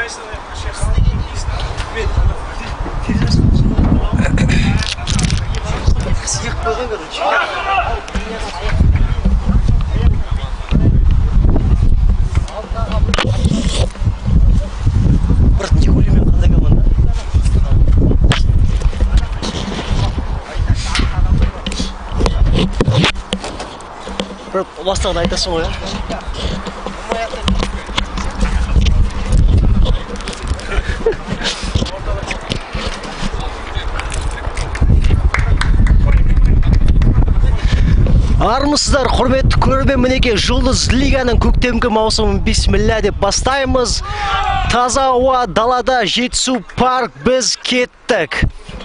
Бастығын айтасың ғой, Армысыздар, құрметті көрермен, мінекей Жұлдыз Лиганың көктемгі маусымын бисмилля деп бастаймыз. Таза ауа, далада Жетісу парк, біз кеттік.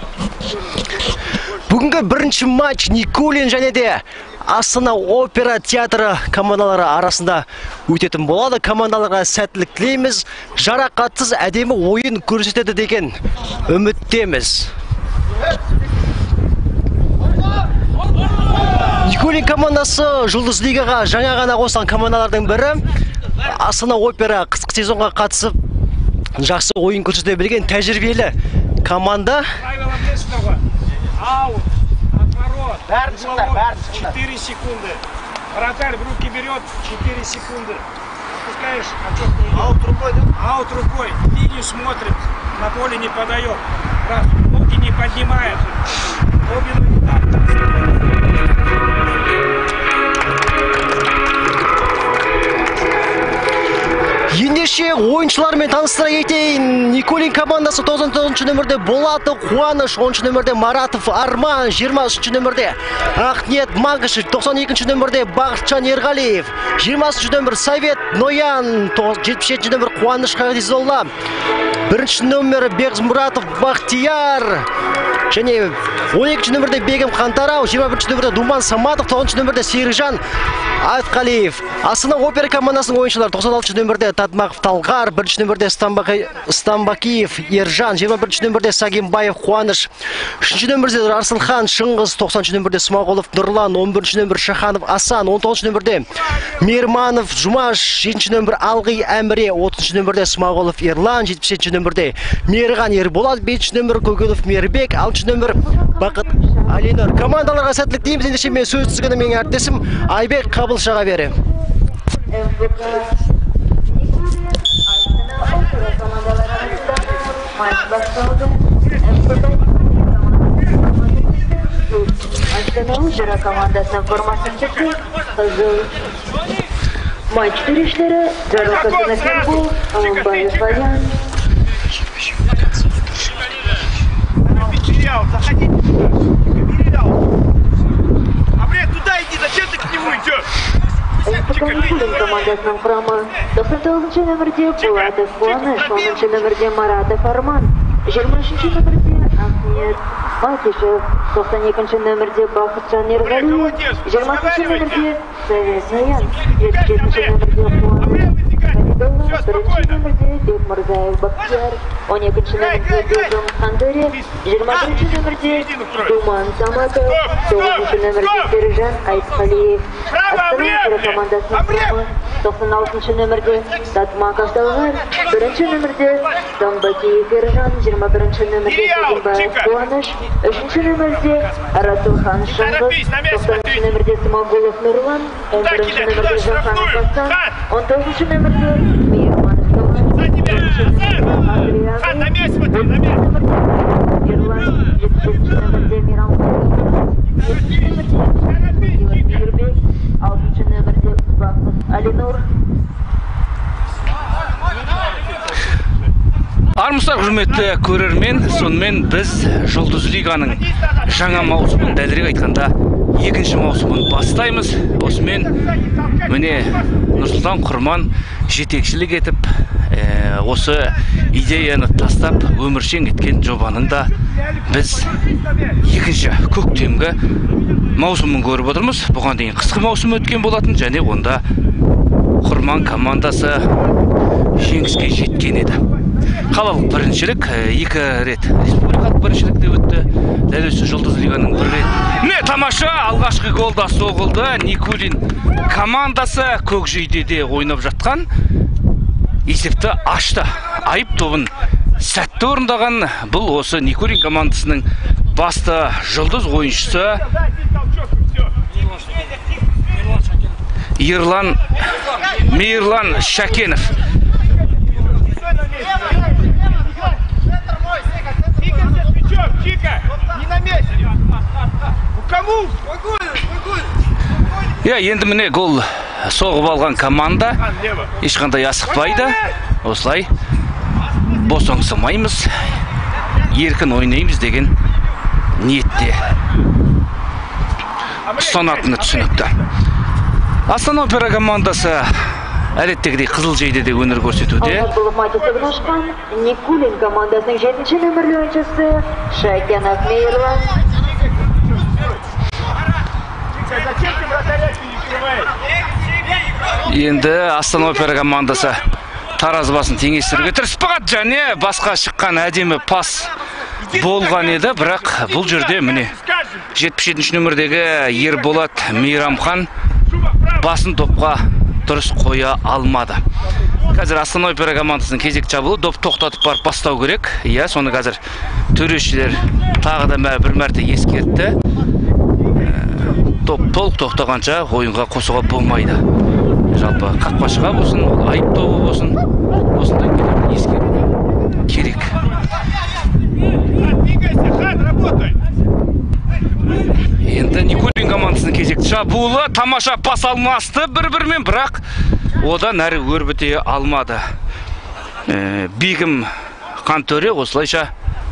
Бүгінгі бірінші матч Никулин және де Астана опера театры командалары арасында өтетін болады. Командаларға сәттілік тілейміз. Жарақатсыз әдемі ойын көрсетеді деген үміттеміз. Никулин командасы Жұлдыз Лигаға жаңа ғана қосылған командалардың бірі. Астана опера қысқы сезонға қатысып жақсы ойын көрсете білген тәжірибелі команда. 4 секунды. Вратарь в руки берет, 4 секунды. Опускаешь, аут рукой, да? Аут рукой. Линию смотрит, на поле не подает. Раз, ноги не поднимает. Ендеше ойыншылармен таныстыра кетейін. Никулин командасы 99 нөмірде Болаты Қуаныш, 10 нөмірде Маратов Арман, 23 нөмірде Ақниет Мағышев, 92 нөмірде Бақытжан Ерғалиев, 20 нөмір Совет Ноян, 77 нөмір Қуаныш Қағдизолла, 1 нөмір Бекмұратов Бақтияр, және 12 нөмірде Бегім Қантарау, 21 нөмірде Думан Саматов, 9 нөмірде Серікжан Айтқалиев. Астана опера командасының ойыншылары 96 нөмірде Татмақов Талғар, 1 нөмірде Стамбакиев Ержан, 21 нөмірде Сагимбаев Қуаныш, 3 нөмірде Арсылхан Шыңғыз, 90 нөмірде Смағұлов Нұрлан, 11 нөмір Шаханов Асан, 19 нөмірде Мейірманов Жұмаш, 7 нөмір Алғи Әміре, 30 нөмірде Смағұлов Ерлан, 77 нөмірде Меріған Ерболат, 5 нөмір Көгілов Мербек, 6 нөмір Бақыт Алинор. Командаларға сәттілік дейміз. Ендеше мен сөз тізгіні менің әріптесім Айбек Қабылшаға берем. Астана опера командасының формасын киген қызыл. Матч төрешілері жарылқасын Әсенқұл, Аманбаев Аян. Заходи. А блядь, туда иди, зачем ты к нему идешь? Никулин командасының құрамы 99 нөмірде Болатов Қуаныш, 10 нөмірде Маратов Арман, 23 нөмірде Ақниет Мағышев, 92 нөмірде Бақытжан Ерғалиев, 20 нөмірде Совет Ноян, 27 нөмірде Қуаныш Қағдизолла, 1 нөмірде Бекмұрзаев Бақтияр, 12 нөмірде Бегім Қантарау, 21 нөмірде Думан Саматов, 9 нөмірде Серікжан Айтқалиев. Астана опера командасының құрамы 96 нөмірде Татмақов Талғар, 1 нөмірде Стамбакиев Ержан, 21 нөмірде Сагимбаев Қуаныш, 3 нөмірде Арасылхан Шыңғыз, 90 нөмірде Смағұлов Нұрлан, 11 нөмірде Жаханов Асан, 19 нөмірде Мейірманов Талғар, 6 нөмірде Бақыт Алинор. Армысыздар, құрметті көрермен, сонымен біз Жұлдыз Лиганың жаңа маусымын, дәлірек айтқанда екінші маусымын бастаймыз. Осымен міне Нұрсұлтан Құрман жетекшілік етіп, осы идеяны тастап өміршең еткен жобаның да біз екінші көктемгі маусымын көріп отырмыз. Бұған дейін қысқы маусым өткен болатын, және онда Құрман командасы жеңіске жеткен еді. Қалалық біріншілік 2 рет республикалық біріншілікте өтті. Дәл осы Жұлдыз Лиганың 1 рет. Міне тамаша алғашқы голда соғылды. Никулин командасы көкжейдеде ойнап жатқан есепті ашты. айып тобын сәтті орындаған. Бұл осы Никулин командасының басты жұлдыз ойыншысы Мейірлан Шакенов. Енді міне гол соғып алған команда ешқандай асықпайды. Осылай босаңсымаймыз, еркін ойнаймыз деген ниетте ұстанатыны түсінікті. Астана Опера командасы әдеттегідей қызыл жейдеде өнер көрсетуде. Бұл матчты ашқан Никулин командасының 7-ші нөмірлі ойыншысы Шакенов Мейірлан. Енді Астана Опера командасы таразы басын теңестіруге тырысып қалды, және басқа шыққан әдемі пас болған еді, бірақ бұл жерде міне 77-ші нөмірдегі Ерболат Мейрамхан басын допқа дұрыс қоя алмады. Қазір Астана Опера командасының кезек жабылу, доп тоқтатып барып бастау керек. Соны қазір төрешілер тағы да бір мәрте ескертті. Топ толық тоқтағанша ойынға қосуға болмайды. Жалпы қақпашыға болсын, айып тобы болсын, осындай ескерту керек. Енді Никулин командасының кезекті шабуылы, тамаша пас алмасты бір-бірмен, бірақ одан әрі өрбіте алмады. Бегім Қантөре осылайша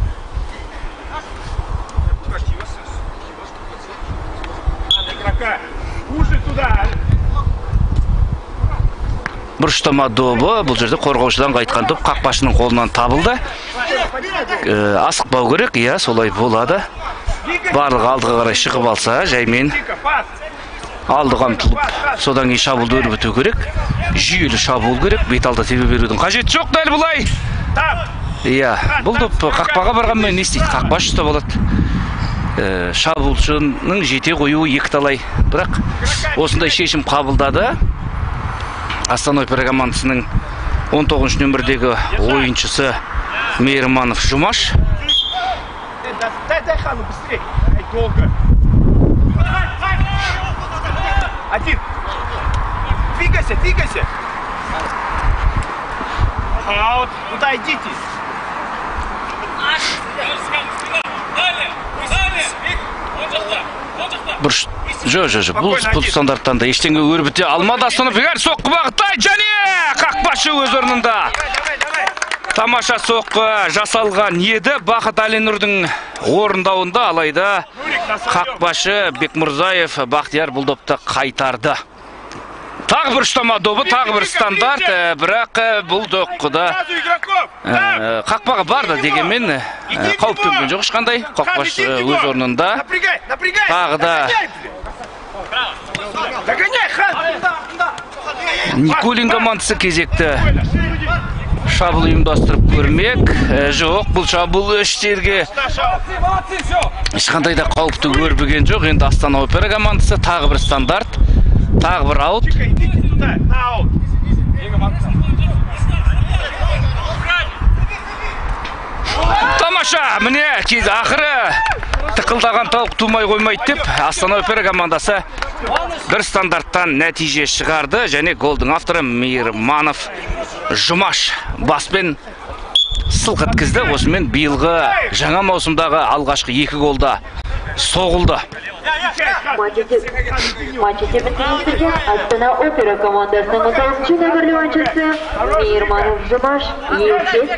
бұрыштама добы, бұл жерде қорғаушыдан қайтқан доп қақпашының қолынан табылды. Асықпау керек, солай болады. Барлығы алдыға қарай шығып алса, жаймен алдыға ұмтылып, содан кейін шабуылды өрбіту керек. Жүйелі шабуыл керек, бет алды тебе берудің қажеті жоқ, дәл бұлай. Бұл доп қақпаға барғанмен не істейді? Қақпашы ұстап алады. Шабуылшының жете қоюы екіталай. Бірақ осындай шешім қабылдады. Астана Опера командасының 19 нөмірдегі ойыншысы Мейірманов Жұмаш. Двигайся. Куда идите? Бұл стандарттан да ештеңе өрбіте алмады. Астана Опера соққы бағыттай, және қақпашы өз орнында. Тамаша соққы жасалған еді. Бақыт Әлинұрдың орындауында, алайда қақпашы Бекмұрзаев Бақтияр бұл допты қайтарды. Тағы бір ұштама добы, тағы бір стандарт, бірақ бұл доққыда қақпаға барды дегенмен қауіп төнген жоқ ешқандай. Қақпашы өз орнында. Тағы да Никулин командасы кезекті шабуыл ұйымдастырып көрмек. Жоқ, бұл шабуыл іштерге ешқандай да қауіпті көрбеген жоқ. Енді Астана Опера командасы тағы бір стандарт, тағы бір аут. Тамаша, міне ақыры тықылдаған тауық тумай қоймайды деп Астана Опера командасы бір стандарттан нәтиже шығарды, және голдың авторы Мейірманов Жұмаш баспен сылқ еткізді. Осымен биылғы жаңа маусымдағы алғашқы 2 голда соғылды. Матчы тебінтеністірген Астана Опера командасының 19-ші нөмірлі ойыншысы Мейірманов Жұмаш елсіз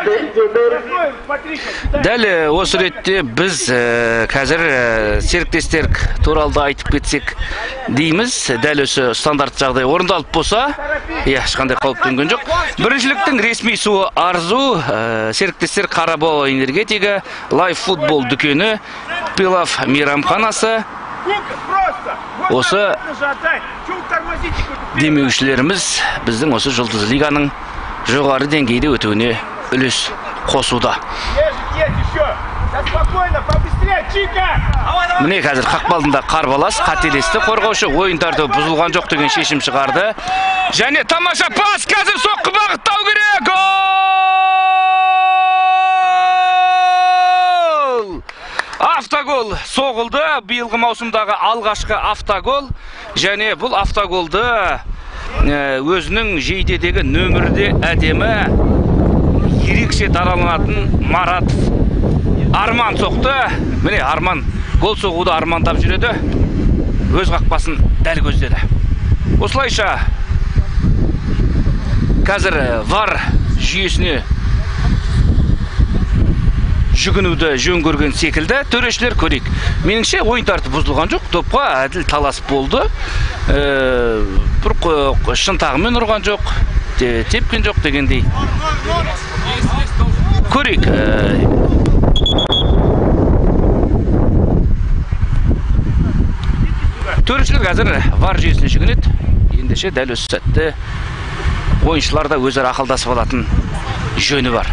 1-1. Дәл осы ретте біз қазір серіктестер туралы айтып кетсек дейміз. Дәл осы стандарт жағдай орындалып болса, ешқандай қауіп төнген жоқ. Біріншіліктің ресми суы арзу, серіктестер Қарабау энергетика, Life футбол дүкені, Пилав мейрамханасы. Осы демеушілеріміз біздің осы жұлдыз лиганың жоғары деңгейде өтуіне үлес қосуда. Міне қазір қақпалдында қарбалас, қателесті қорғаушы, ойындарды бұзылған жоқ деген шешім шығарды. Және тамаша пас, қазір соққы бағыттау керек. Гол! гол соғылды. Биылғы маусымдағы алғашқы автогол. Және бұл автоголды өзінің жейдедегі нөмірде әдемі ерекше дараланатын Маратов Арман соқты. Міне Арман гол соғуды армандап жүреді. Өз қақпасын дәл көздеді. Осылайша қазір VAR жүйесіне жүгінуді жөн көрген секілді. Төрешілер көрейік. Меніңше ойын тәртібі бұзылған жоқ. Допқа әділ талас болды. Бір шынтағымен ұрған жоқ, тепкен жоқ дегендей. Көрейік. Төрешілер қазір VAR жүйесіне жүгінеді. Ендеше дәл осы сәтте ойыншылар да өзара ақылдасып алатын жөні бар.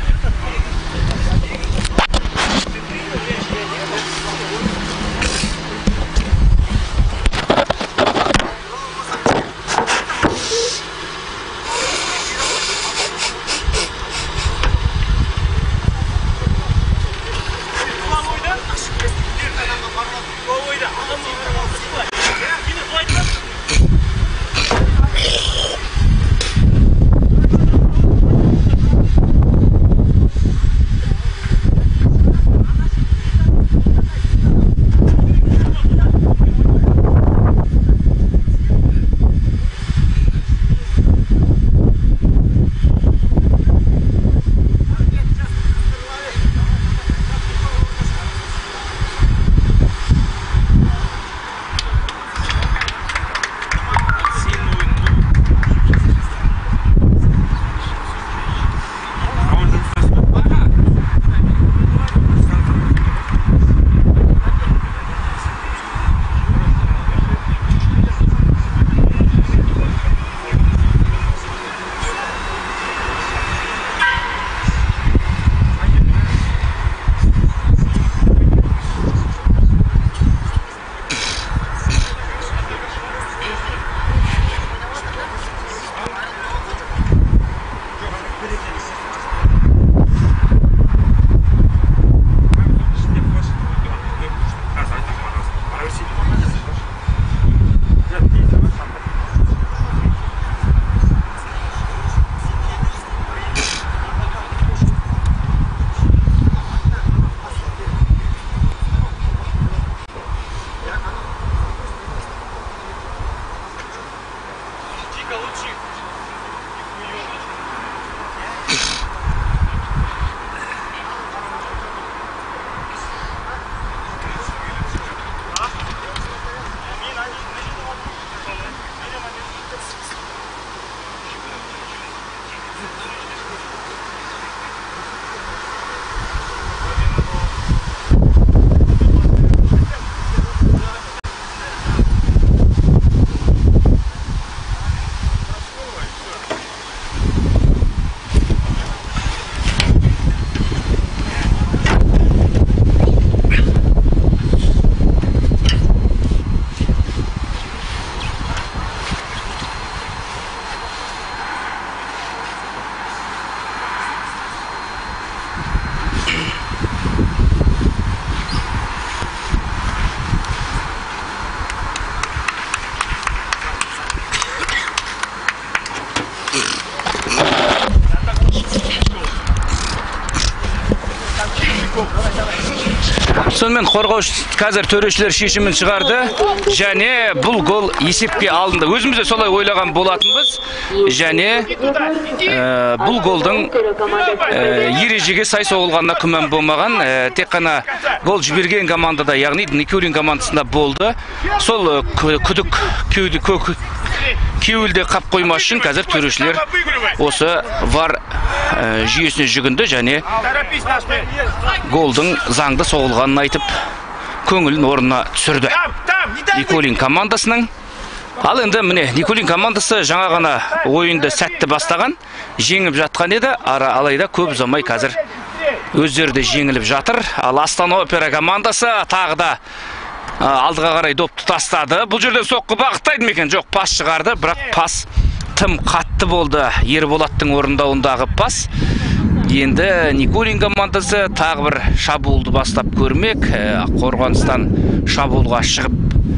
Сонымен қорғаушы қазір төрешілер шешімін шығарды, және бұл гол есепке алынды. Өзіміз де солай ойлаған болатынбыз, және бұл голдың ережеге сай соғылғанына күмән болмаған. Тек қана гол жіберген командада, яғни Никулин командасында болды. Сол күдік кеуілде қап қоймас үшін қазір төрешілер осы VAR жүйесіне жүгінді, және голдың заңды соғылғанын айтып, көңілін орнына түсірді Никулин командасының. Ал енді міне Никулин командасы жаңа ғана ойынды сәтті бастаған, жеңіп жатқан еді, алайда көп ұзамай қазір өздері де жеңіліп жатыр. Ал Астана Опера командасы тағы да алдыға қарай допты тастады. Бұл жерден соққы бағыттайды ма екен? Жоқ, пас шығарды, бірақ пас тым қатты болды. Ерболаттың орындауындағы пас Енді Никулин командасы тағы бір шабуылды бастап көрмек. Қорғаныстан шабуылға шығып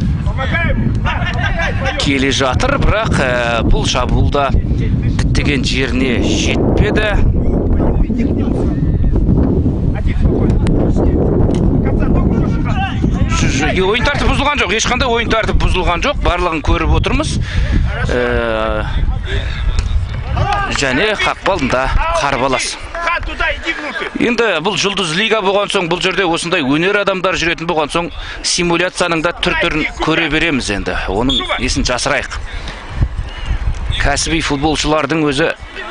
келе жатыр, бірақ бұл шабуылда діттеген жеріне жетпеді. Ойын тәртіп бұзылған жоқ, ешқандай ойын тәртіп бұзылған жоқ, барлығын көріп отырмыз. Және қақпалында қарбалас. Енді бұл жұлдыз лига болған соң, бұл жерде осындай өнер адамдар жүретін болған соң, симуляцияның да түр-түрін көре береміз енді. Оның несін жасырайық. Кәсіби футболшылардың өзі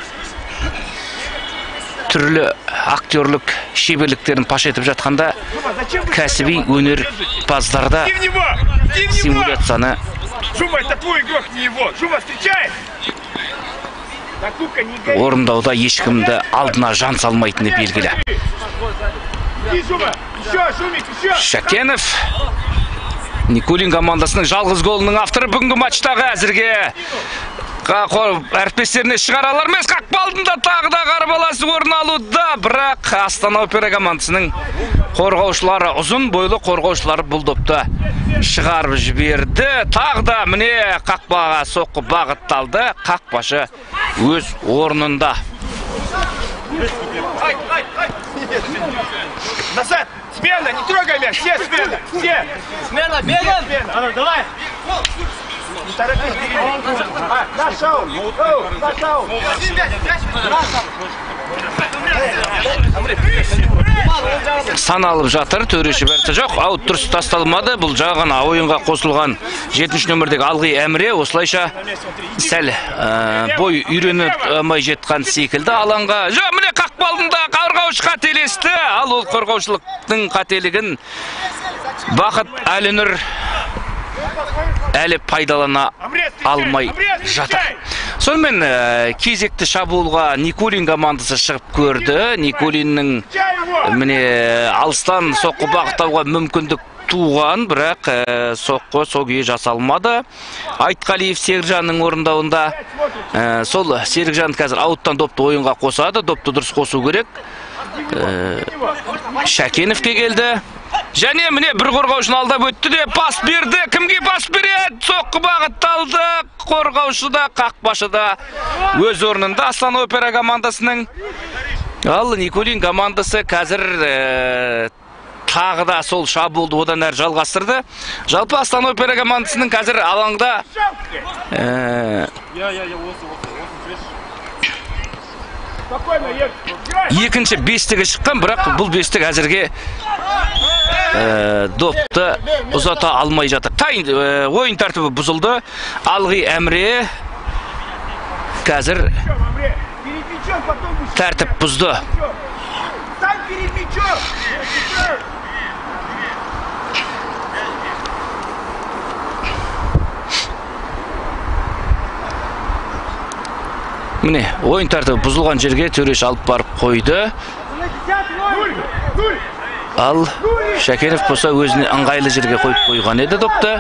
түрлі актерлік шеберліктерін паш етіп жатқанда, кәсіби өнер баздарда симуляцияны орындауда ешкімді алдына жан салмайтыны белгілі. Шәкенов Никулин командасының жалғыз голының авторы бүгінгі матчтағы әзірге әріптестеріне шығаралар емес. Қақпалдында тағы да қарбаласы орын алуда, бірақ Астана Опера командасының қорғаушылары, ұзын бойлы қорғаушылары бұл допты шығарып жіберді. Тағы да міне қақпаға соққы бағытталды. Қақпашы өз орнында. Назад! Смена! Не трогай мяч! Все смена! Все! Смена! Бегаем! Давай! Не торопись! Нашел! Нашел! Сан алып жатыр, төреші бәрті жоқ. Аут дұрыс тасталмады. Бұл жағын ойынға қосылған 7-ші нөмірдегі Алғи Әміре осылайша сәл бой үйреніп алмай жетқан секілді алаңға. Міне қақпалдында қорғаушы қателесті. Ал ол қорғаушылықтың қателігін Бақыт Әлінұр әлі пайдалана алмай жатыр. Сонымен кезекті шабуылға Никулин командасы шығып көрді. Никулиннің міне алыстан соққы бағыттауға мүмкіндік туған, бірақ соққы сол күйі жасалмады. Айтқалиев Серікжанның орындауында. Сол Серікжан қазір ауттан допты ойынға қосады. Допты дұрыс қосу керек. Шәкеновке келді. Және міне бір қорғаушыны алдап өтті де пас берді. Кімге пас береді? Соққы бағытталды. Қорғаушы да, қақпашы да өз орнында. Астана Опера командасының. Ал Никулин командасы қазір тағы да сол шабуылды одан әрі жалғастырды. Жалпы Астана Опера командасының қазір алаңда екінші бестігі шыққан, бірақ бұл бестік әзірге допты ұзата алмай жатыр. Ойын тәртібі бұзылды. Алғи Әміре қазір тәртіп бұзды. Міне, ойын тәртібі бұзылған жерге төреш алып барып қойды. Ал Шәкенов болса өзіне ыңғайлы жерге қойып қойған еді допты.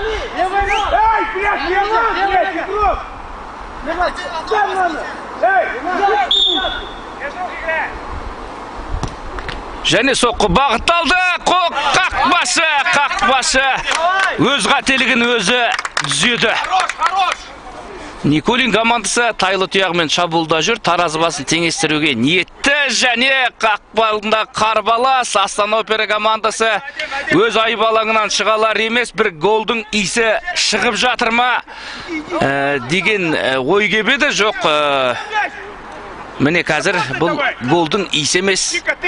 Және соққы бағытталды. Қақпашы өз қателігін өзі түзеді. Никулин командасы тайлы тұяғымен шабуылда жүр. Таразы басын теңестіруге ниетті. Және қақпалында қарбалас. Астана Опера командасы өз айбалаңынан шығалар емес. Бір голдың исі шығып жатыр ма деген ой кебеді. Жоқ, міне қазір бұл голдың исі емес.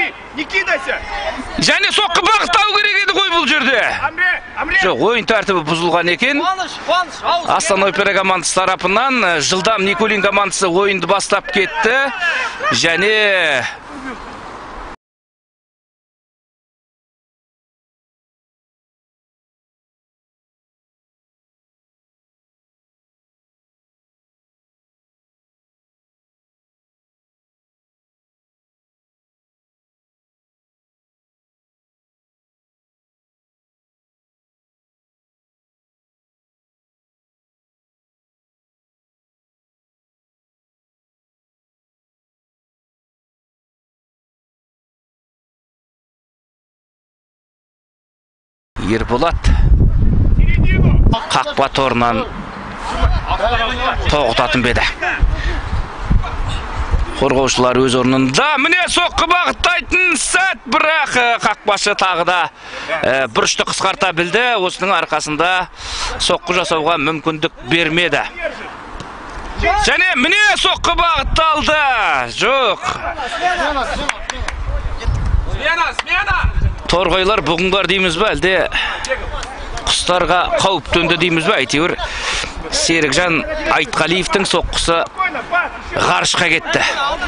Және соққы бағыттау керек еді ғой бұл жерде. Жоқ, ойын тәртібі бұзылған екен. Астана Опера командасы тарапынан жылдам Никулин командасы ойынды бастап кетті. Және Ерболат қақпа торынан тоқтатын беді. Қорғаушылар өз орнында. Міне соққы бағыттайтын сәт, бірақ қақпашы тағы да бұрышты қысқарта білді. Осының арқасында соққы жасауға мүмкіндік бермеді. Және міне соққы бағытталды. Жоқ. Торғайлар бұғынғар дейміз бе, әлде құстарға қауіп төнді дейміз бе? Әйтеуір Серікжан Айтқалиевтің соққысы ғарышқа кетті.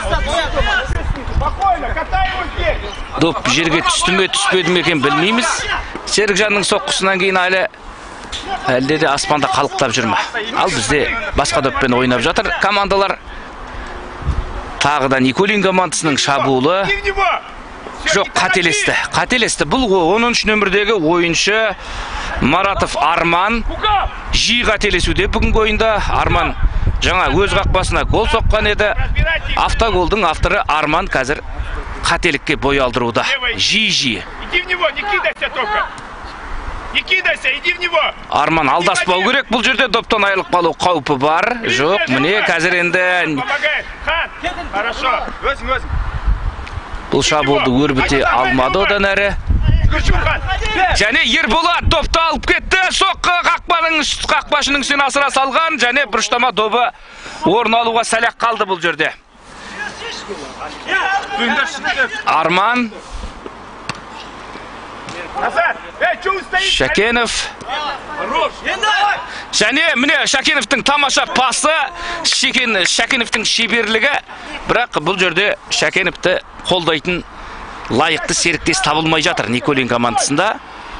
Доп жерге түсті ме, түспеді ме екен білмейміз. Серікжанның соққысынан кейін әлде де аспанда қалықтап жүрме. Ал бізде басқа доппен ойнап жатыр командалар. Тағы да Николин командасының шабуылы. Жоқ, қателесті. Бұл 10 нөмірдегі ойыншы Маратов Арман жиі қателесуде бүгінгі ойында. Арман жаңа өз қақпасына гол соққан еді. Автоголдың авторы Арман қазір қателікке бой алдыруда. Жиі. Арман алдаспау керек, бұл жерде доптан айырылып қалу қаупі бар. Жоқ, міне қазір енді бұл шабуылды өрбіте алмады одан әрі. Және Ерболат допты алып кетті. Соққы қақпашының үстінен асыра салған. Және бұрыштама добы орын алуға сәлек қалды бұл жерде. Арман, Шакенов. Және міне Шакеновтың тамаша пасы, Шакеновтың шеберлігі. Бірақ бұл жерде Шакеновты қолдайтын лайықты серіктес табылмай жатыр Николин командасында.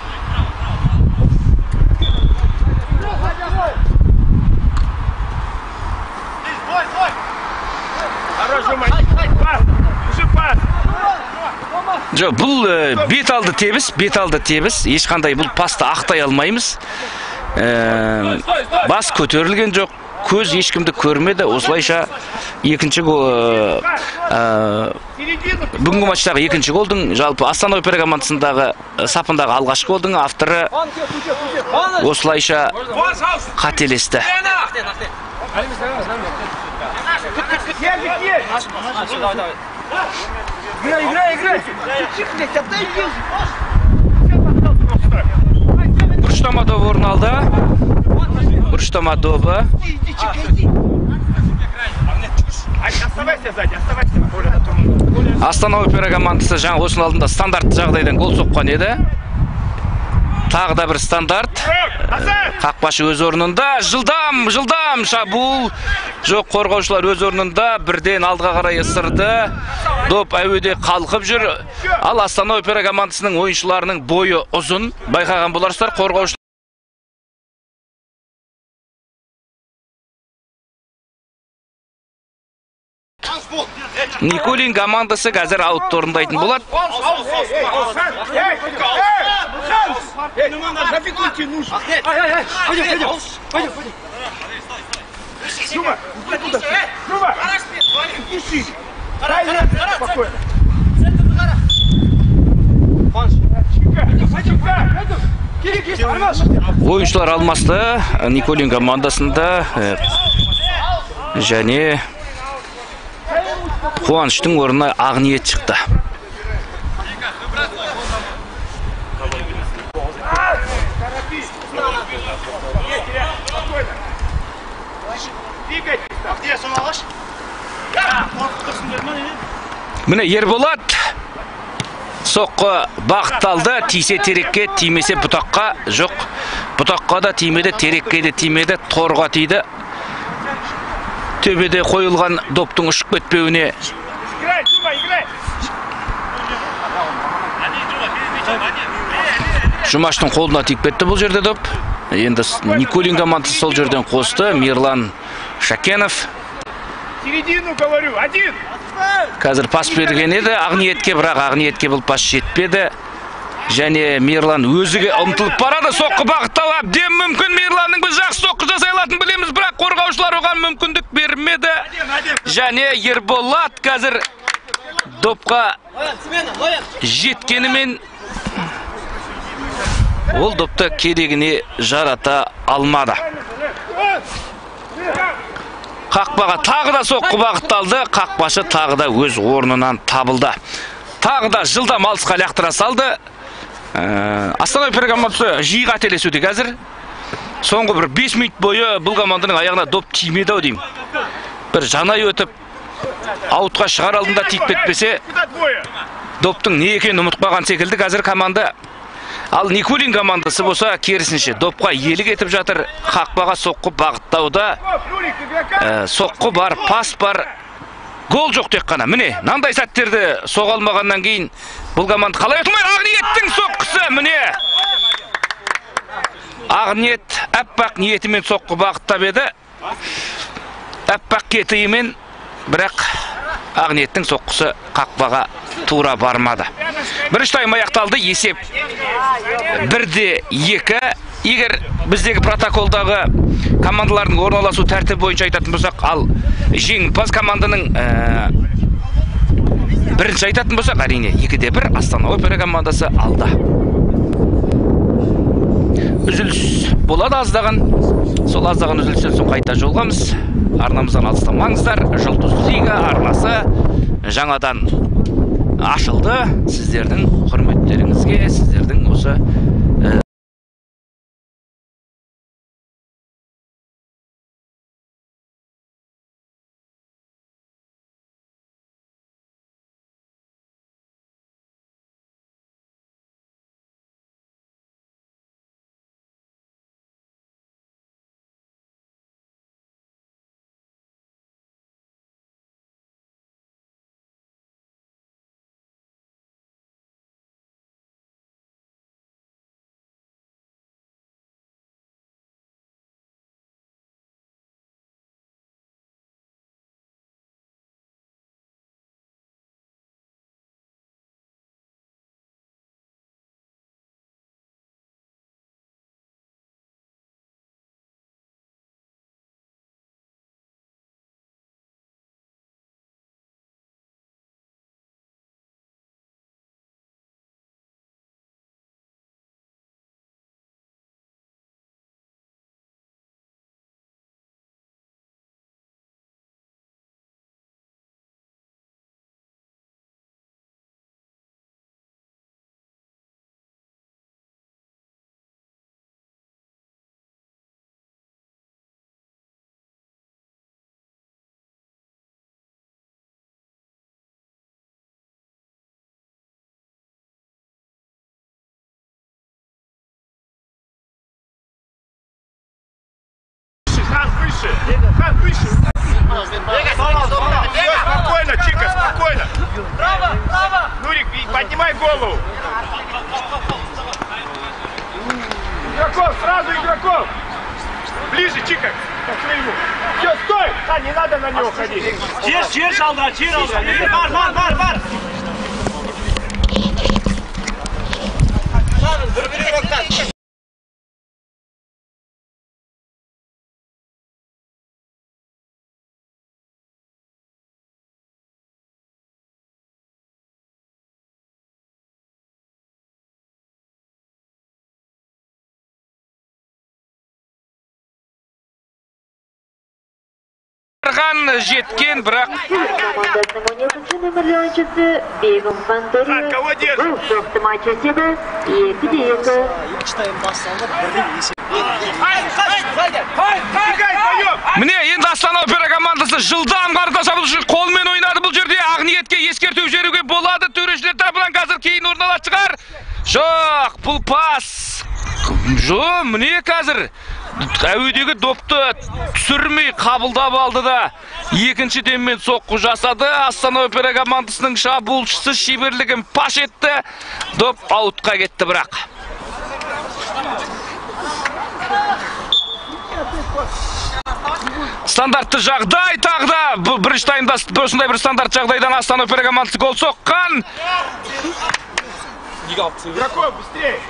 Жоқ, бұл бет алды тебіс. Ешқандай бұл пасты ақтай алмаймыз. Бас көтерілген жоқ. Көз ешкімді көрмеді. Осылайша бүгінгі матчтағы екінші голдың, жалпы Астана Опера командасындағы сапындағы алғашқы голдың авторы осылайша қателесті. Бұрыштама добы орын алды. Бұрыштама добы. Астана Опера командасы жаңа осының алдында стандартты жағдайдан гол соққан еді. Тағы да бір стандарт. Қақпашы өз орнында. Жылдам шабуыл. Жоқ, қорғаушылар өз орнында. Бірден алдыға қарай ысырды. Доп әуеде қалқып жүр. Ал Астана Опера командасының ойыншыларының бойы ұзын. Байқаған боларсыздар, қорғаушылар. Николин командасы қазір аутты орындайтын болады. Ойыншылар алмасты Николин командасында. Және Қуаныштың орнына Ақниет шықты. Міне Ерболат соққы бағытталды. Тисе терекке, тимесе бұтаққа. Жоқ, бұтаққа да тимеді, терекке де тимеді, торға тиді. Төбеде қойылған доптың ұшып кетпеуіне Жұмаштың қолына тиіп кетті бұл жерде доп. Енді Николин командасы сол жерден қосты. Мирлан Шакенов. Қазір пас берген еді Ақниетке, бірақ Ақниетке бұл пас жетпеді. Және Мирлан өзіге ұмтылып барады. Соққы бағыттау әбден мүмкін. Мирланның біз жақсы соққы жасай алатынын білеміз, бірақ қорғаушылар оған мүмкіндік бермеді. Және Ерболат қазір допқа жеткенімен ол допты керегіне жарата алмады. Қақпаға тағы да соққы бағытталды, қақпашы тағы да өз орнынан табылды. Тағы да жылдам алысқа лақтыра салды. Астана опера командасы жиі қателесуде қазір. Соңғы бір 5 минут бойы бұл команданың аяғына доп тимеді ау деймін. Бір жанай өтіп, аутқа шығар алдында тиіп кетпесе, доптың не екенін ұмытып қалған секілді қазір команда. Ал Никулин командасы болса керісінше допқа иелік етіп жатыр. Қақпаға соққы бағыттауда. Соққы бар, пас бар. Гол жоқ тек қана. Міне, нандай сәттерді соға алмағаннан кейін бұл команда қалай ұтылмайды? Ақниеттің соққысы, міне. Ақниет әппақ ниетімен соққы бағыттап еді. Әппақ кетімен, бірақ Ақниеттің соққысы қақпаға тура бармады. Бірінші тайм аяқталды, есеп 1-2. Егер біздегі протоколдағы командалардың орналасу тәртібі бойынша айтатын болсақ, ал жеңімпаз команданың бірінші айтатын болсақ, әрине 2-1 Астана опера командасы алды. Үзіліс болады аздаған. Сол аздаған үзілістен соң қайта жолғамыз. Арнамыздан алыстамаңыздар. Жұлдыз лига арнасы жаңадан ашылды. Сіздердің құрметтеріңізге, сіздердің осы Хан выше. Спокойно, Чика, спокойно. Право. Нурик, поднимай голову. Игроков, сразу игроков. Ближе, Чика, к своему. Все, стой. Не надо на него ходить. Чир, алда, чир, алда. Бар. жеткен, бірақ Командасының 12-ші нөмірлі ойыншысы Бегім Фантори бұл соқты матч есебі 2-2. Міне, енді Астана опера командасы жылдам қарда шабуылшы қолмен ойнады. Бұл жерде Ақниетке ескерту жіберуге болады. Төрешілер тарапынан қазір кейін орналас шығар. Жоқ, бұл пас. Жоқ, міне қазір әуедегі допты түсірмей қабылдап алды да екінші деммен соққы жасады. Астана опера командасының шабуылшысы шеберлігін паш етті. Доп аутқа кетті бірақ. Стандартты жағдай тағда бірінші таймда осындай бір стандарт жағдайдан Астана опера командасы гол соққан. Игроков, быстрее.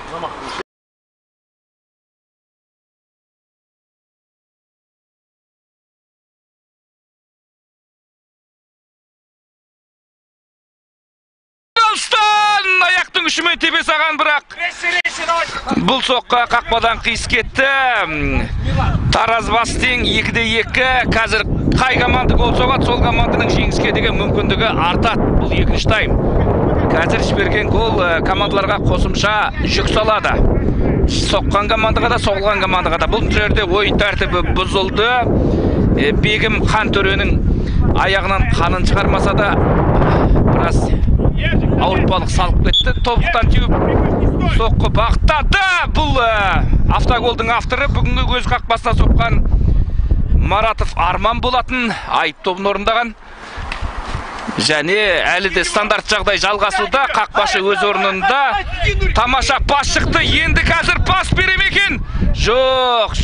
Аяқтың үшімен тепе саған, бірақ бұл соққа қақпадан қиыс кетті. Тараз бас тең 2-2. Қазір қай команда гол соғады, сол команданың жеңіске деген мүмкіндігі артады. Бұл екінші тайм. Қазір жіберген гол командаларға қосымша жүк салады. Соққан командаға да, соғылған командаға да. Бұл жерде ойын тәртібі бұзылды. Бегім Қантөренің аяғынан қанын шығармаса да біраз ауыртпалық салып кетті. Тобықтан теуіп соққы бағыттады. Бұл автоголдың авторы бүгінгі өз қақпасына соққан Маратов Арман болатын. Айып тобын орындаған. Және әлі де стандарт жағдай жалғасуда. Қақпашы өз орнында. Тамаша пас шықты. Енді қазір пас берем екен. Жоқ.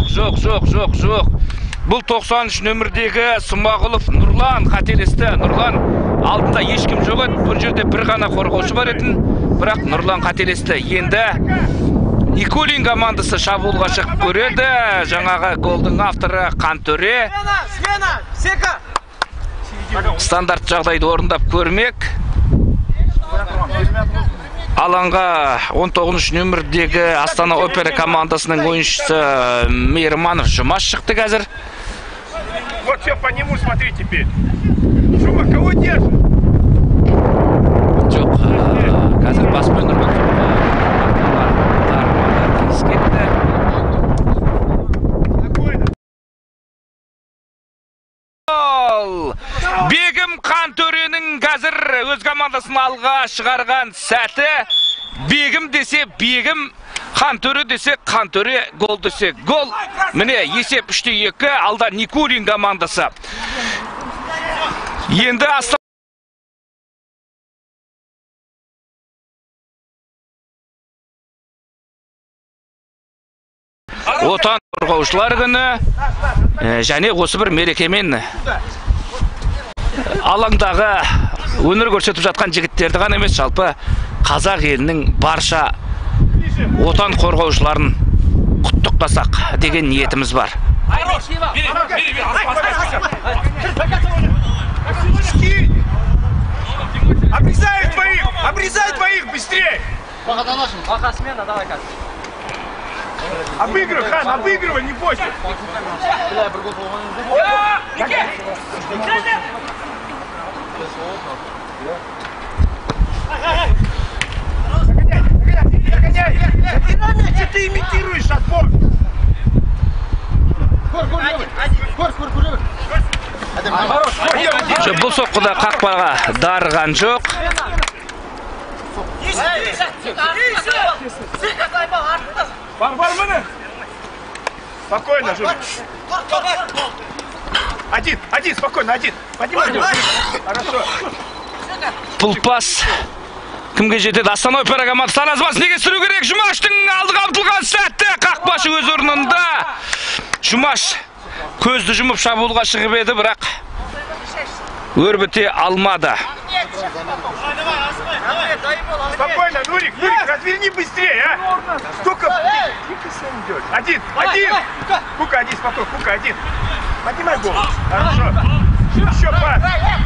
Бұл 93 нөмірдегі Смағұлов Нұрлан қателесті. Нұрлан алдында ешкім жоқ еді. Бұл жерде бір ғана қорғаушы бар етін. Бірақ Нұрлан қателесті. Енді Никулин командасы шабуылға шығып көреді. Жаңағы голдың авторы Қантөре. Стандарт жағдайды орындап көрмек. Алаңға 19 нөмірдегі Астана опера командасының ойыншысы Мейірманов Жұмаш шықты қазір. Вот все по нему смотри теперь. Жума, кого держит? Жоқ, қазір баспен ұрған Бегім Қантөренің қазір өз командасын алға шығарған сәті. Бегім десе Бегім, Қантөре десе Қантөре, гол десе гол. Міне есеп 3-2, алда Никулин командасы. Енді Астана отан қорғаушылар күні және осы бір мерекемен алаңдағы өнер көрсетіп жатқан жігіттерді ғана емес, жалпы қазақ елінің барша отан қорғаушыларын құттықтасақ деген ниетіміз бар. Обрезай двоих быстрее! Пока смена, давай-ка. Обыгрывай, Хан, обыгрывай, не бойся. Что ты имитируешь отбор? Бұл соққыда қақпаға дарыған жоқ. Бар міне. Спокойно, Жук. Один, спокойно, один. Поднимай. Хорошо. Бұл пас кімге жетеді? Астана опера командасы Тараз бас неге сүру керек? Жұмаштың алдыға ұмтылған сәтті. Қақпашы өз орнында. Жұмаш көзді жұмып шабуылға шығып еді, бірақ өрбіте алмады. Спокойно, Нурик, разверни быстрее, а! Только... Один! Кука, один, спокойно, Кука, один. Поднимай голову. Хорошо. Еще пас.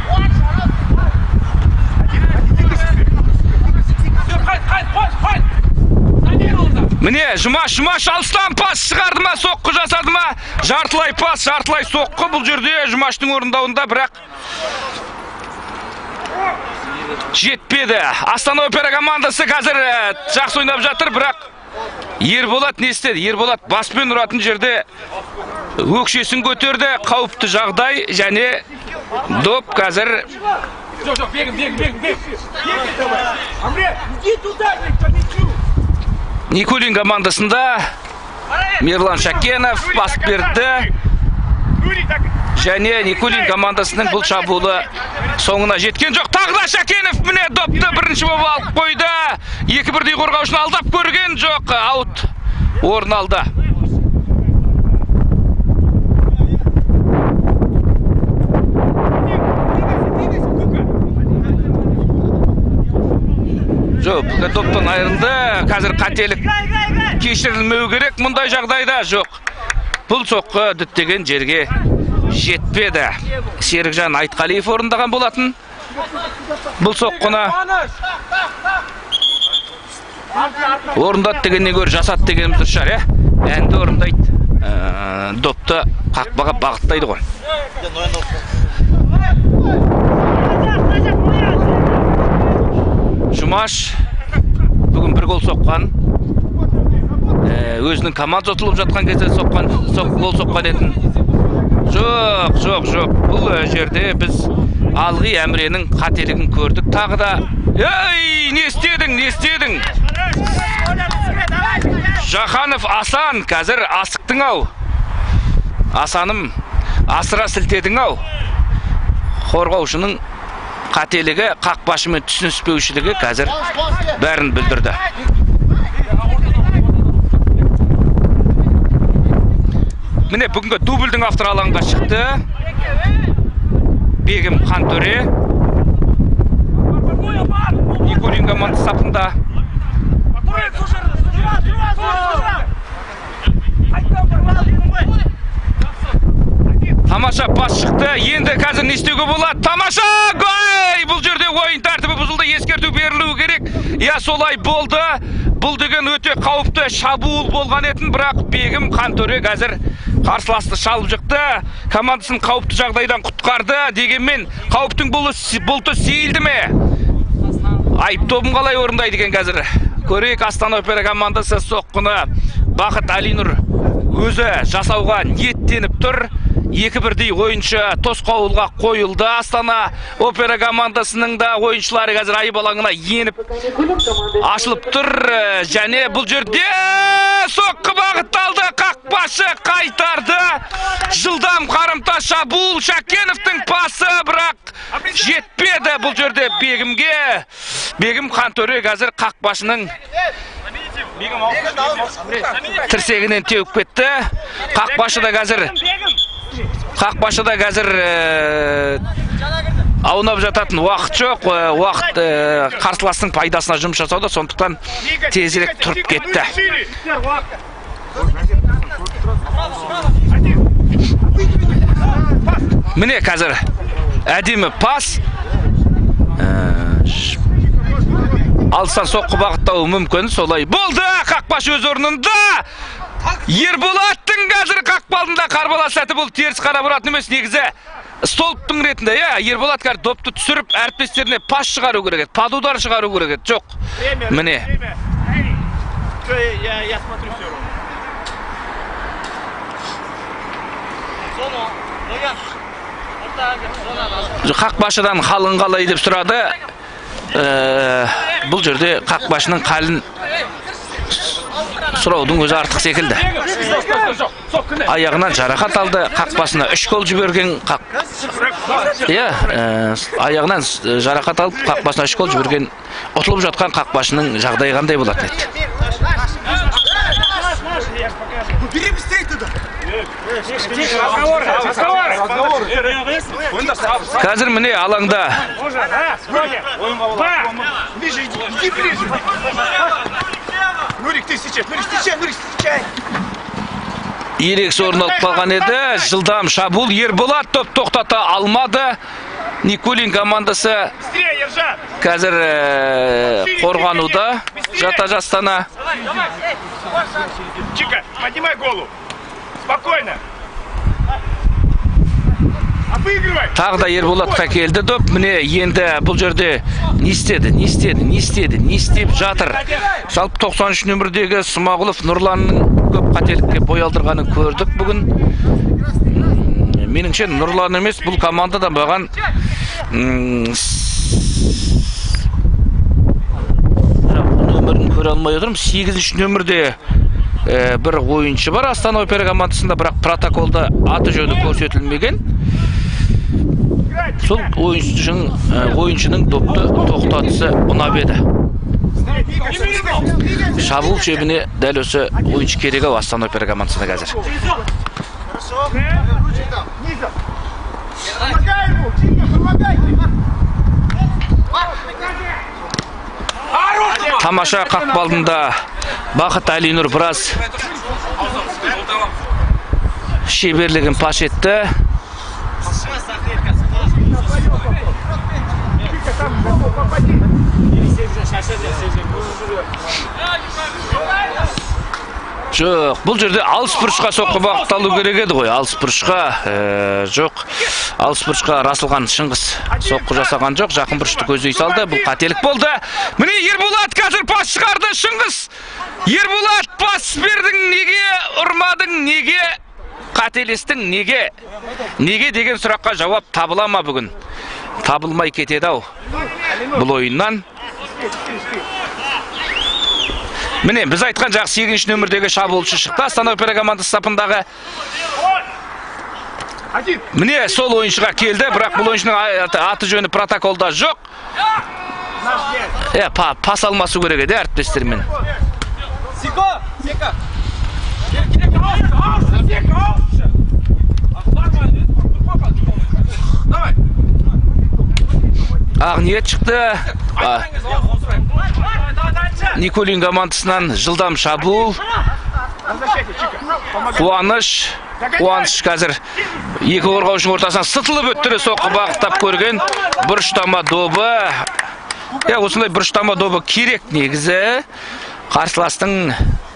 Міне, Жұмаш алыстан пас шығарды ма, соққы жасады ма? Жартылай пас, жартылай соққы. Бұл жерде Жұмаштың орындауында, бірақ жетпеді. Астана опера командасы қазір жақсы ойнап жатыр, бірақ Ерболат не істеді? Ерболат баспен ұратын жерде өкшесін көтерді. Қауіпті жағдай және доп қазір Никулин командасында Мирлан Шакенов пас берді. Және Никулин командасының бұл шабуылы соңына жеткен жоқ. Тағы да Шакенов міне допты бірінші болып алып қойды. 2-1 қорғаушыны алдап көрген жоқ. Аут орын алды. Жоқ, доптан айырылды. Қазір қателік кешірілмеу керек. Мұндай жағдайда жоқ. Бұл соққы діттеген жерге жетпеді. Серікжан Айтқалиев орындаған болатын. Бұл соққыны орындады дегеннен гөрі жасады дегеніміз дұрыс шығар, әнді орындайды, допты қақпаға бағыттайды ғой. Жұмаш бүгін бір гол соққан, өзінің команда ұтылып жатқан кезде гол соққан етін. Жоқ. Бұл жерде біз Алғи Әміренің қателігін көрдік. Тағы да, не істедің? Жақанов Асан, қазір асықтың ау. Асаным, асыра сілтедің ау. Қорғаушының қателігі, қақпашымен түсініспеушілігі қазір бәрін білдірді. Міне бүгінгі дубльдің автор алаңға шықты. Бегім Қантөре. Николин командасы сапында. Тамаша пас шықты. Енді қазір не істеуге болады? Тамаша! Гол! Бұл жерде ойын тәртібі бұзылды. Ескерту берілуі керек. Я, солай болды. Бұл деген өте қауіпті шабуыл болған етін, бірақ Бегім Қантөре қазір қарсыласты шалып жықты. Командасын қауіпті жағдайдан құтқарды. Дегенмен қауіптің бұлты сейілді ме? Айып тобын қалай орындайды екен қазір? Көрейік. Астана Опера командасы соққыны Бақыт Алинұр өзі жасауға ниеттеніп тұр. 2-1 ойыншы тосқауылға қойылды. Астана Опера командасының да ойыншылары қазір айып алаңына еніп ашылып тұр. Және бұл жерде соққы бағытталды. Қақпашы қайтарды. Жылдам қарымта шабуыл. Шакеновтың пасы, бірақ жетпеді бұл жерде Бегімге. Бегім Қантөре қазір қақпашының тірсегінен теуіп кетті. Қақпашы да қазір аунап жататын уақыт жоқ. Уақыт қарсыластың пайдасына жұмыс жасауда, сондықтан тезірек тұрып кетті. Міне қазір әдемі пас. Алыстан соққы бағыттауы мүмкін, солай болды. Қақпашы өз орнында. Ерболаттың қазір қақпалында қарбалас сәті, бұл теріс қарап ұратын емес, негізі столыптың ретінде. Ерболат қазір допты түсіріп әріптестеріне пас шығару керек еді, падудар шығару керек еді. Жоқ. Міне. Қақпашыдан қалың қалай деп сұрады. Бұл жерде қақпашының қалын сұраудың өзі артық секілді. Аяғынан жарақат алды, қақпасына 3 гол жіберген аяғынан жарақат алып, қақпасына 3 гол жіберген ұтылып жатқан қақпашының жағдайы қандай болатын еді. Қазір міне алаңда ерекс орын алып қалған еді. Жылдам шабуыл. Ерболат топ тоқтата алмады. Николин командасы қазір қорғануда. Жата жастана. Чика, поднимай голову. Спокойно. Тағы да Ерболатқа келді доп. Міне енді бұл жерде не істеп жатыр. Жалпы 93 нөмірдегі Смағұлов Нұрланның көп қателікке бой алдырғанын көрдік бүгін. Меніңше Нұрлан емес, бұл командада баған нөмірін көре алмай отырмын. 8-ші нөмірде бір ойыншы бар Астана Опера командасында, бірақ протоколда аты жөні көрсетілмеген. Сол ойыншының допты тоқтатысы ұнап еді. Шабуыл шебіне дәл осы ойыншы керек ау Астана Опера командасында қазір. Тамаша қақпалында Бақыт Алинұр біраз шеберлігін паш етті. Жоқ, бұл жерде алыс бұрышқа соққы бағытталу керек еді ғой. Алыс бұрышқа жоқ. Алыс бұрышқа Расылхан Шыңғыс соққы жасаған жоқ. Жақын бұрышты көздей салды. Бұл қателік болды. Міне Ерболат қазір пас шығарды. Шыңғыс. Ерболат пас бердің, неге ұрмадың, неге қателестің, неге? Неге деген сұраққа жауап табыла ма бүгін? Табылмай кетеді-ау бұл ойыннан. Міне, біз айтқан жақ 8-ші нөмірдегі шабуылшы шықты. Астана Опера командасы сапындағы. Міне, сол ойыншыға келді, бірақ бұл ойыншының аты жөні протоколда жоқ. Пас алмасу керек еді әріптестермен. Ақниет шықты. Николин командасынан жылдам шабуыл. Қуаныш қазір екі қорғаушының ортасынан сытылып өттірі соққы бағыттап көрген. Бұрыштама добы. Осындай бұрыштама добы керек негізі. Қарсыластың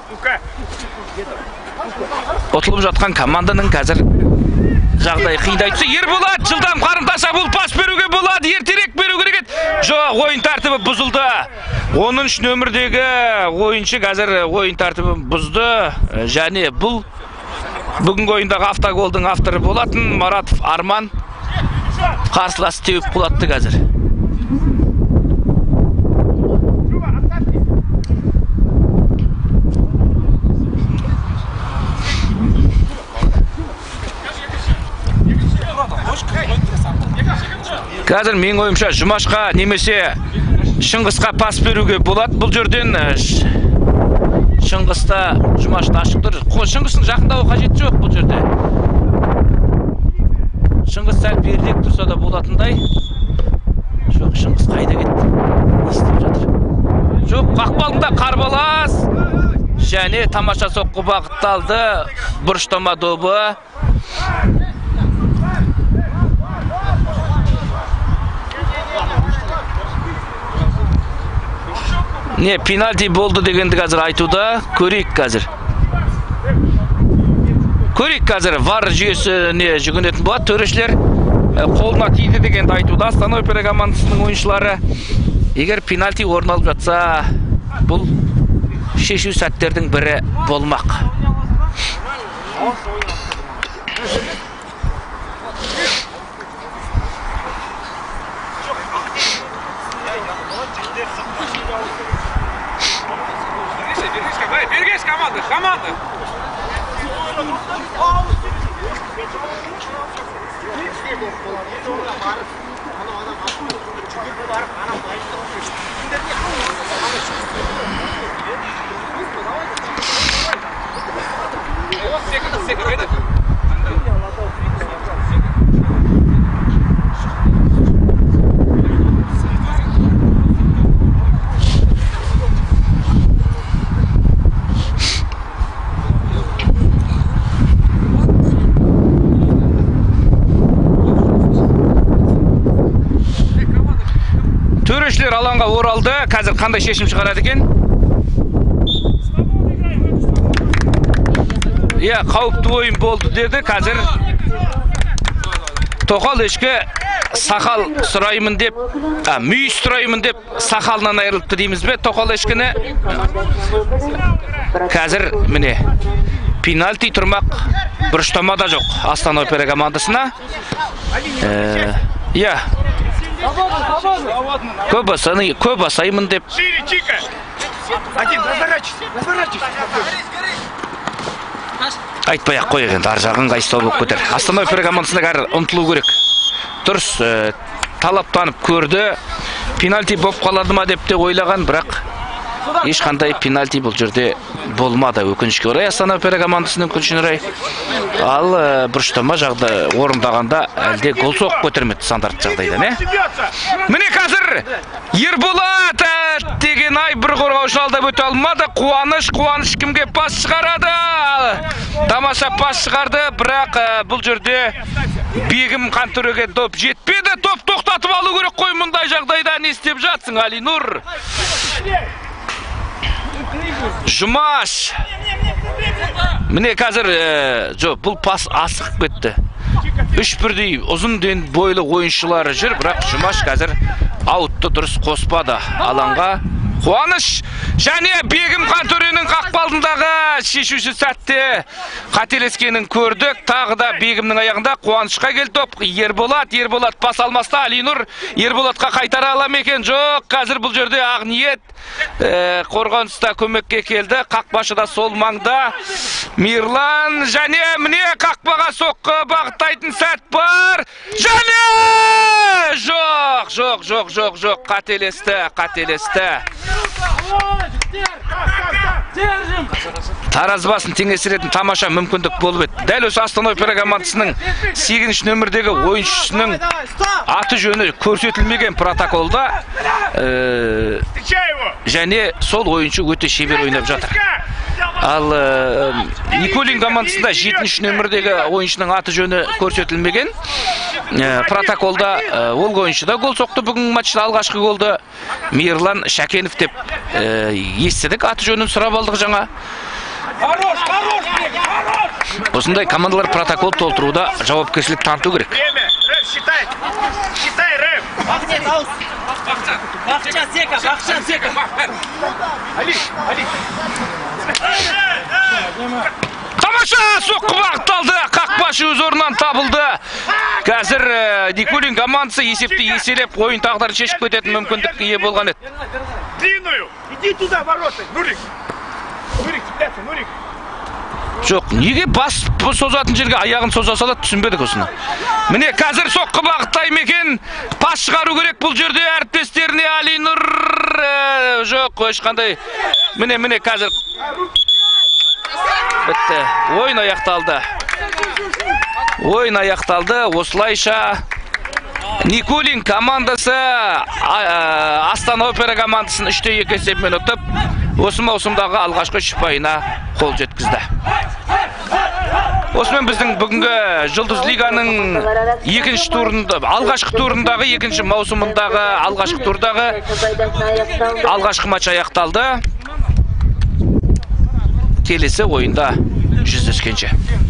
ұтылып жатқан команданың қазір жағдай қиындай түсті. Ерболат жылдам қарымта шабуыл, пас беруге болады, ертерек беру керек еді. Жоқ, ойын тәртібі бұзылды. 10-ші нөмірдегі ойыншы қазір ойын тәртібі бұзды. Және бұл бүгінгі ойындағы автоголдың авторы болатын Маратов Арман қарсыласы теуіп құлатты қазір. Қазір мен ойымша Жұмашқа немесе Шыңғысқа пас беруге болады. Бұл жерден Шыңғыста Жұмашты ашық тұр. Шыңғыстың жақындауы қажет жоқ бұл жерде. Шыңғыс сәл берірек тұрса да болатындай. Жоқ, Шыңғыс қайда кетті? Не істеп жатыр? Жоқ, қақпалында қарбалас. Және тамаша соққы бағытталды. Бұрыштама добы. Не, пенальти болды дегенді қазір айтуда. Көрейік қазір. Көрейік қазір. Вар жүйесіне жүгінетін болады. Төрешілер қолына тиді дегенді айтуда. Астана Опера командасының ойыншылары. Егер пенальти орын алып жатса, бұл шешу сәттердің бірі болмақ. Бергеш команда. Төрешілер алаңға оралды. Қазір қандай шешім шығарады екен? Қауіпті ойын болды деді. Қазір тоқал ешкі сақал сұраймын деп, мүйіз сұраймын деп сақалынан айырылыпты дейміз бе? Тоқал ешкіні қазір міне пенальти тұрмақ. Бұрыштама да жоқ Астана Опера командасына. Көп асаймын деп. Айтпай-ақ қой екен, ар жағын қайыстау болып кетер. Астана Опера командасына кәрі ұмтылу керек. Дұрыс, талаптанып көрді. Пенальти болып қалады ма деп те ойлаған, бірақ ешқандай пенальти бұл жерде болмады. Өкінішке орай Астана Опера командасының өкінішіне орай. Ал бұрыштама жағды орындағанда әлде гол соғып көтермеді стандарт жағдайда, не? Міне қазір Ерболат деген бір қорғаушы алдап өте алмады. Қуаныш кімге пас шығарады? Тамаша пас шығарды, бірақ бұл жерде Бегім Қантөреге доп жетпеді. Топ тоқтатып алу керек қой, мұндай жағдайда не істеп жатсың, Алинур? Жұмаш. Міне қазір бұл пас асық кетті. 3-1-дей ұзын ден бойлы ойыншылары жүр, бірақ Жұмаш қазір аутты дұрыс қоспады алаңға. Қуаныш және Бегім Қантөренің қақпалындағы шешуші сәтте қателескенін көрдік. Тағы да Бегімнің аяғында Қуанышқа келді топ. Ерболат пас алмаста. Алинұр Ерболатқа қайтара ала ма екен? Жоқ, қазір бұл жерде Ақниет қорғаныста көмекке келді. Қақпашы да сол маңда. Мирлан және міне қақпаға соққы бағыттайтын сәт бар. Және жоқ, қателесті. Таразбасын теңесіретін тамаша мүмкіндік болып еді. Дәл осы Астана Опера командасының 8-ші нөмірдегі ойыншысының аты жөні көрсетілмеген протоколда және сол ойыншы өте шебер ойнап жатыр. Ал Николин командасында 7-ші нөмірдегі ойыншының аты жөні көрсетілмеген протоколда ол ойыншыда гол соқты. Бүгін матчта алғашқы голды Мирлан Шәкенов деп естідік. Аты жөнін сұрап алдық жаңа. Осындай командалар протокол толтыруда жауапкершілік таныту керек. Тамаша соққы бағытталды. Қақпашы өз орнынан табылды. Қазір Николин командасы есепті еселеп ойын тағдарын шешіп кететін мүмкіндік ие болған еді. Длинную! Иди туда, ворота! Нурик! Нурик! Жоқ, неге бас созатын жерге аяғын соза салады, түсінбедік осыны. Міне қазір соққы бағыттай мекен. Пас шығару керек бұл жерде әріптестеріне. Алинұр. Жоқ, ешқандай. Міне қазір бітті. Ойын аяқталды. Осылайша Николин командасы Астана Опера командасын 3-2 есебімен ұтып, осы маусымдағы алғашқы ұпайына қол жеткізді. Осымен біздің бүгінгі Жұлдыз Лиганың алғашқы турындағы 2-ші маусымындағы алғашқы турдағы алғашқы матч аяқталды. Келесі ойында жүздескенше.